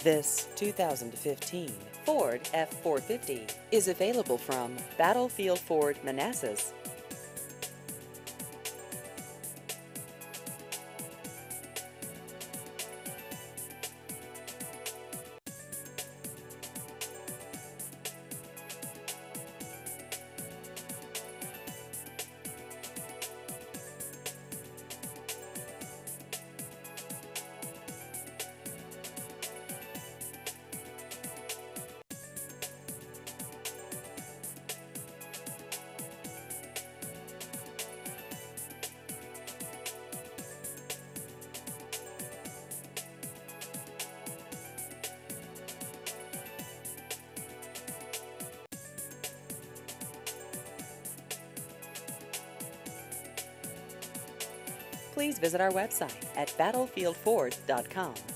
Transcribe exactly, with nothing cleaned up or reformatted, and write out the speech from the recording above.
This two thousand fifteen Ford F four fifty is available from Battlefield Ford Manassas. Please visit our website at battlefield ford dot com.